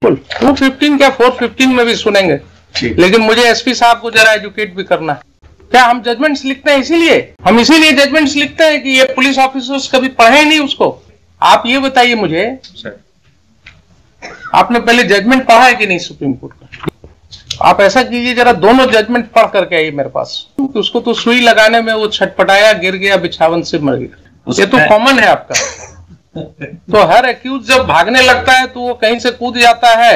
215 क्या 415 में भी सुनेंगे, लेकिन मुझे एसपी साहब को जरा एजुकेट भी करना है। क्या हम जजमेंट्स लिखते हैं इसीलिए? हम इसीलिए जजमेंट्स लिखते हैं कि ये पुलिस ऑफिसर्स कभी पढ़े नहीं उसको। आप ये बताइए मुझे, आपने पहले जजमेंट पढ़ा है कि नहीं सुप्रीम कोर्ट का? आप ऐसा कीजिए, जरा दोनों जजमेंट पढ़ करके आइए मेरे पास। उसको तो सुई लगाने में वो छटपटाया, गिर गया, बिछावन से मर गया। ये तो कॉमन है आपका। तो हर एक्यूज जब भागने लगता है तो वो कहीं से कूद जाता है,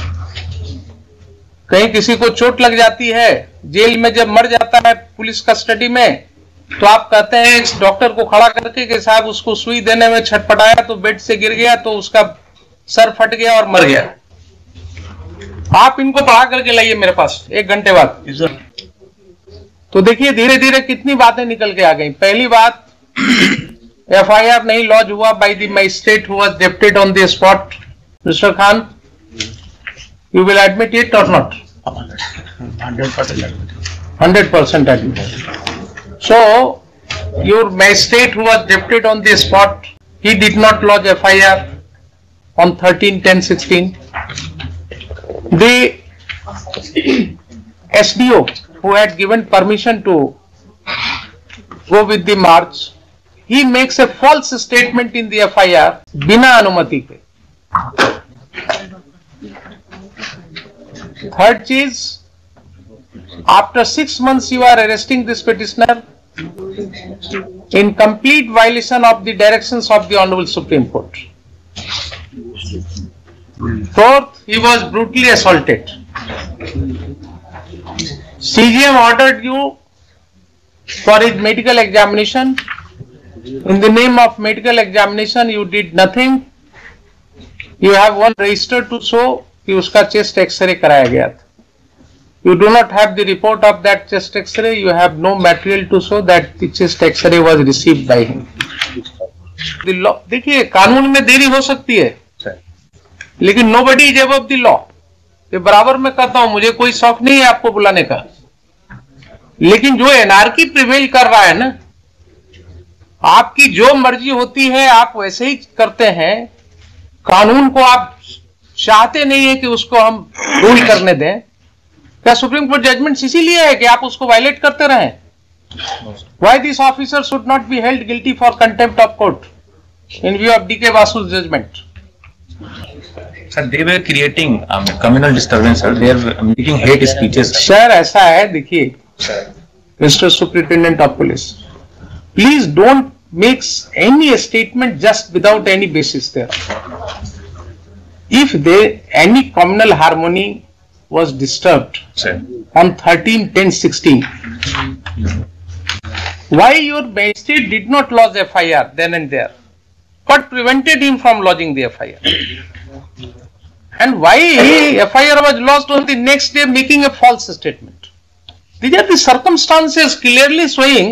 कहीं किसी को चोट लग जाती है, जेल में जब मर जाता है पुलिस कस्टडी में, तो आप कहते हैं इस डॉक्टर को खड़ा करके कि साहब उसको सुई देने में छटपटाया तो बेड से गिर गया तो उसका सर फट गया और मर गया। आप इनको पढ़ा करके लाइए मेरे पास 1 घंटे बाद। तो देखिए धीरे धीरे कितनी बातें निकल के आ गई। पहली बात, एफआईआर नहीं लॉन्च हुआ by the magistrate who was deputed on the spot. Mister Khan, you will admit it or not? 100% admit. So your magistrate who was deputed on the spot, he did not lodge FIR on 13/10/16. The SDO who had given permission to go with the march, he makes a false statement in the FIR बिना अनुमति के। Third चीज, after 6 months you are arresting this petitioner in complete violation of the directions of the Honorable Supreme Court. Fourth, he was brutally assaulted. CGM ordered you for his medical examination. In the name of medical examination, you did nothing. You have one register to show कि उसका chest x ray कराया गया था। You do not have the report of that chest X-ray. You have no material to show that the chest X-ray was received by him. The law, देखिए कानून में देरी हो सकती है, लेकिन nobody is above the law. ये बराबर मैं कहता हूं, मुझे कोई शौक नहीं है आपको बुलाने का, लेकिन जो एनार्की प्रिवेल कर रहा है ना, आपकी जो मर्जी होती है आप वैसे ही करते हैं। कानून को आप चाहते नहीं है कि उसको हम रूल करने दें। क्या सुप्रीम कोर्ट जजमेंट इसीलिए है कि आप उसको वायलेट करते रहें? Why this officer should not be held guilty for contempt of court in view of D K Basu's judgment? Sir, they were creating communal disturbance, sir. They are making hate speeches. Sir ऐसा है, देखिए mister superintendent of police, please don't make any statement just without any basis there. If any communal harmony was disturbed on 13/10/16, why your magistrate did not lodge FIR then and there? What prevented him from lodging the FIR? And why FIR was lodged on the next day making a false statement? These are the circumstances clearly showing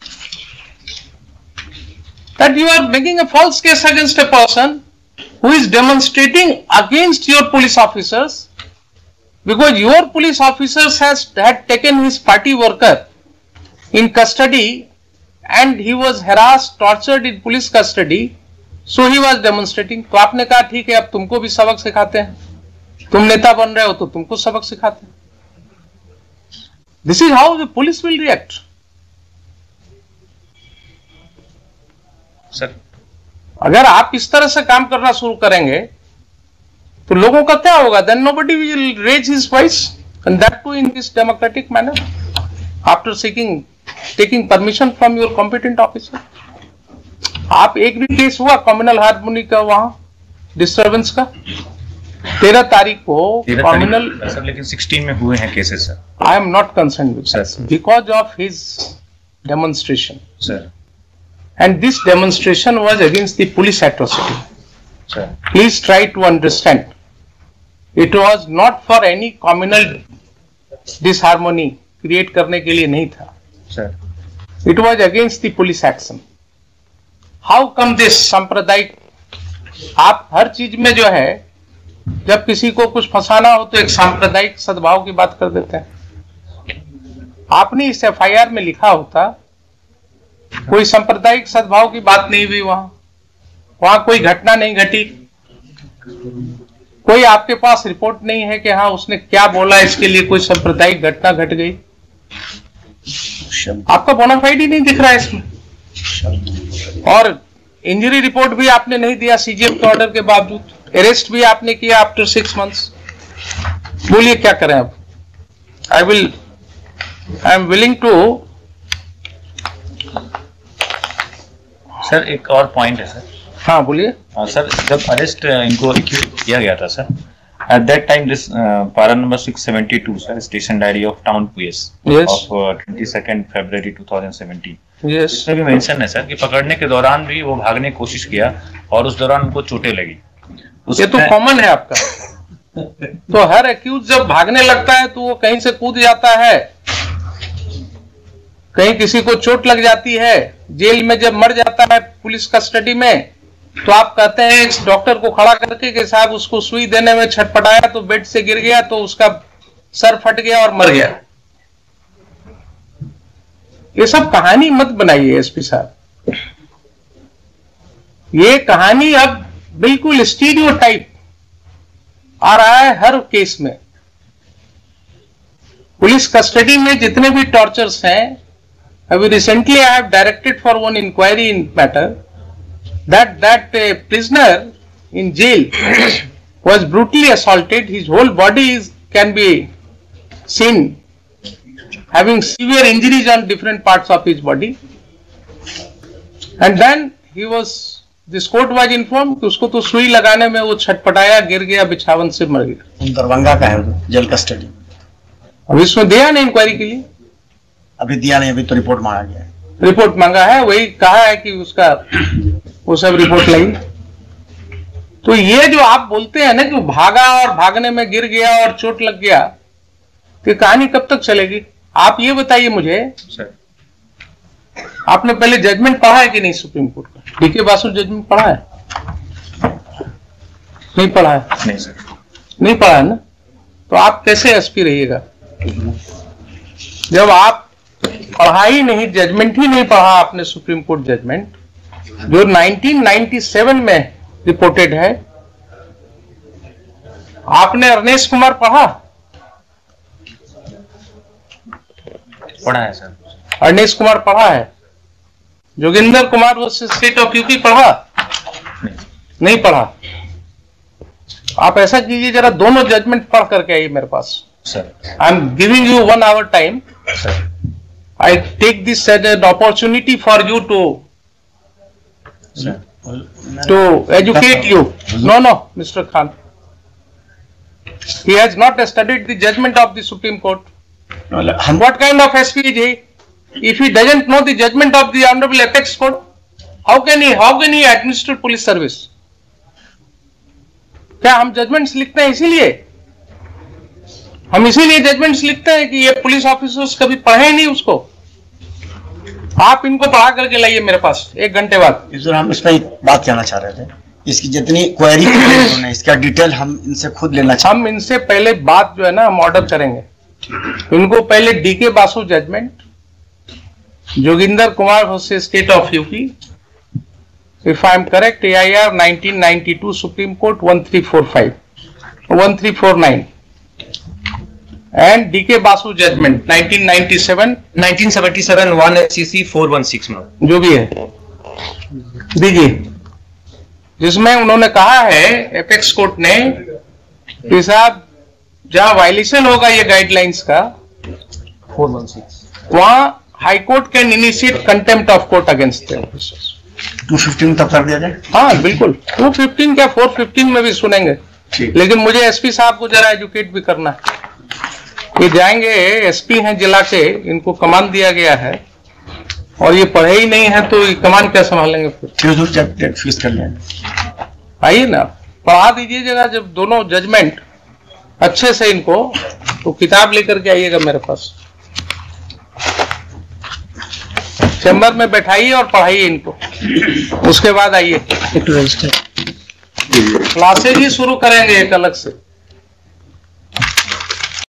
that you are making a false case against a person who is demonstrating against your police officers, because your police officers had taken his party worker in custody and he was harassed, tortured in police custody, so he was demonstrating. तो आपने कहा ठीक है, अब तुमको भी सबक सिखाते हैं, तुम नेता बन रहे हो तो तुमको सबक सिखाते हैं। This is how the police will react. Sir, अगर आप इस तरह से काम करना शुरू करेंगे तो लोगों का क्या होगा? Then nobody will raise his voice, and that too in this democratic manner, after taking permission from your competent officer. आप एक भी केस हुआ कम्युनल हार्मोनी का वहां डिस्टर्बेंस का? 13 तारीख को कम्युनल, सर लेकिन 16 में हुए हैं cases sir. I am not concern with because of his demonstration sir, and this demonstration was against the police atrocity. Sir, please try to understand, it was not for any communal disharmony create करने के लिए नहीं था sir. It was against the police action. How come this सांप्रदायिक? आप हर चीज में जो है, जब किसी को कुछ फंसाना हो तो एक सांप्रदायिक सद्भाव की बात कर देते हैं। आपने इस FIR में लिखा होता कोई सांप्रदायिक सद्भाव की बात नहीं हुई, वहां कोई घटना नहीं घटी, कोई आपके पास रिपोर्ट नहीं है कि हाँ उसने क्या बोला, इसके लिए कोई सांप्रदायिक घटना घट गई? आपका बोनाफाइड ही नहीं दिख रहा है इसमें। और इंजरी रिपोर्ट भी आपने नहीं दिया सीजीएम के ऑर्डर के बावजूद, अरेस्ट भी आपने किया आफ्टर 6 months। बोलिए क्या करें अब? I am willing to. Sir एक और पॉइंट है सर। हाँ बोलिए। सर जब अरेस्ट इनको किया गया था sir, at that time this para number 672 sir, station diary of town police of 22 February 2017, इसमें भी मेंशन है सर कि पकड़ने के दौरान भी वो भागने की कोशिश किया और उस दौरान उनको चोटें लगी। ये तो कॉमन है आपका। तो हर एक्यूज जब भागने लगता है तो वो कहीं से कूद जाता है, कहीं किसी को चोट लग जाती है, जेल में जब मर जाता है पुलिस कस्टडी में, तो आप कहते हैं इस डॉक्टर को खड़ा करके कि साहब उसको सुई देने में छटपटाया तो बेड से गिर गया तो उसका सर फट गया और मर गया। ये सब कहानी मत बनाइए एसपी साहब। ये कहानी अब बिल्कुल स्टीरियोटाइप आ रहा है हर केस में। पुलिस कस्टडी में जितने भी टॉर्चर्स हैं, अभी recently I have directed for one inquiry in matter that a prisoner in jail was brutally assaulted. His whole body can be seen having severe injuries on different parts of his body, and then this court was informed कि उसको तो सुई लगाने में वो छटपटाया, गिर गया, बिछावन से मर गया। दरभंगा का है जेल कस्टडी। अभी इसमें दिया नहीं इंक्वायरी के लिए? अभी दिया नहीं, अभी तो रिपोर्ट मांगा गया है। रिपोर्ट मांगा है, वही कहा है कि उसका वो सब रिपोर्ट लगी। तो ये जो आप बोलते हैं ना कि भागा और भागने में गिर गया और चोट लग गया, तो कहानी कब तक चलेगी? आप ये बताइए मुझे सर, आपने पहले जजमेंट पढ़ा है कि नहीं सुप्रीम कोर्ट का? डीके बासु जजमेंट पढ़ा है? नहीं पढ़ा है? नहीं सर, नहीं पढ़ा है ना? तो आप कैसे एसपी रहिएगा जब आप पढ़ा ही नहीं, जजमेंट ही नहीं पढ़ा आपने? सुप्रीम कोर्ट जजमेंट जो 1997 में रिपोर्टेड है। आपने अरनेश कुमार पढ़ा? पढ़ा है सर। अरनेश कुमार पढ़ा है? जोगिंदर कुमार वो स्टेट ऑफ यूपी पढ़ा? नहीं पढ़ा। आप ऐसा कीजिए, जरा दोनों जजमेंट पढ़ करके आइए मेरे पास sir. I am giving you 1 hour time sir. I take this as an opportunity for you to educate you. No, Mr. Khan. He has not studied the judgment of the Supreme Court. What kind of SP is he? If he doesn't know the judgment of the Honorable Apex Court, how can he administer police service? क्या हम judgements लिखते हैं इसीलिए? हम इसीलिए judgements लिखते हैं कि ये पुलिस ऑफिसर्स कभी पढ़े ही नहीं उसको। आप इनको पढ़ा करके लाइए मेरे पास 1 घंटे बाद। हम इसमें एक बात कहना चाह रहे थे, इसकी जितनी क्वेरी है इसका डिटेल हम इनसे खुद लेना चाहते हैं। हम इनसे पहले बात जो है ना हम ऑर्डर करेंगे। इनको पहले D K Basu judgment, Joginder Kumar versus state of UP, if I am correct, AIR 1992 supreme court 1345 1349, and DK Basu judgment 1977 1 SCC 416 जो भी है दीजिए, जिसमें उन्होंने कहा है एपेक्स कोर्ट ने कि साहब जहां वायलेशन होगा ये गाइडलाइंस का 416 वहां high court can initiate contempt of court against the officers. 215 तक कर दिया जाए? हाँ बिल्कुल, 215 क्या 415 में भी सुनेंगे, लेकिन मुझे एसपी साहब को जरा एजुकेट भी करना है। ये जाएंगे, एसपी हैं जिला के, इनको कमान दिया गया है और ये पढ़े ही नहीं है तो ये कमान क्या संभालेंगे? फिर फीस कर लें। आइए ना, पढ़ा दीजिएगा जब दोनों जजमेंट अच्छे से इनको, तो किताब लेकर के आइएगा मेरे पास, चैम्बर में बैठाइए और पढ़ाइए इनको, उसके बाद आइए क्लासेज ही शुरू करेंगे एक अलग से।